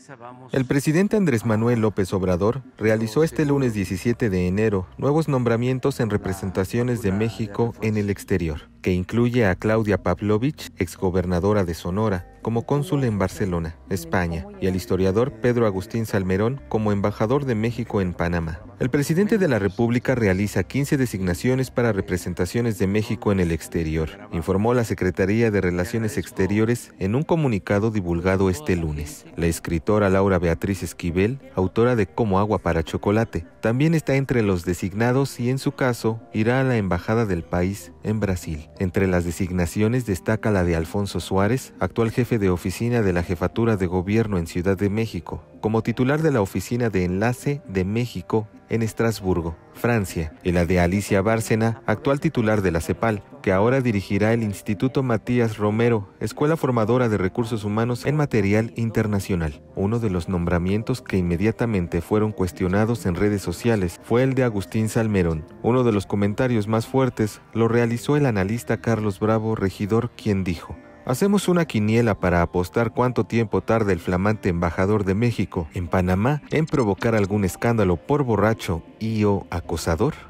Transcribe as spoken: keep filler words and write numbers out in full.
El presidente Andrés Manuel López Obrador realizó este lunes diecisiete de enero nuevos nombramientos en representaciones de México en el exterior, que incluye a Claudia Pavlovich, exgobernadora de Sonora, como cónsul en Barcelona, España, y al historiador Pedro Agustín Salmerón como embajador de México en Panamá. El presidente de la República realiza quince designaciones para representaciones de México en el exterior, informó la Secretaría de Relaciones Exteriores en un comunicado divulgado este lunes. La escritora Laura Beatriz Esquivel, autora de Como agua para chocolate, también está entre los designados y en su caso irá a la embajada del país en Brasil. Entre las designaciones destaca la de Alfonso Suárez, actual jefe de oficina de la Jefatura de Gobierno en Ciudad de México, como titular de la Oficina de Enlace de México en Estrasburgo, Francia, y la de Alicia Bárcena, actual titular de la CEPAL, que ahora dirigirá el Instituto Matías Romero, escuela formadora de recursos humanos en material internacional. Uno de los nombramientos que inmediatamente fueron cuestionados en redes sociales fue el de Agustín Salmerón. Uno de los comentarios más fuertes lo realizó el analista Carlos Bravo, regidor, quien dijo: hacemos una quiniela para apostar cuánto tiempo tarda el flamante embajador de México en Panamá en provocar algún escándalo por borracho y o acosador.